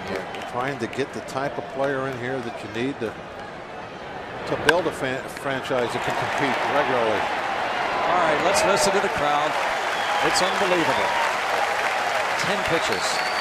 You're trying to get the type of player in here that you need to build a franchise that can compete regularly. All right, let's listen to the crowd. It's unbelievable. 10 pitches.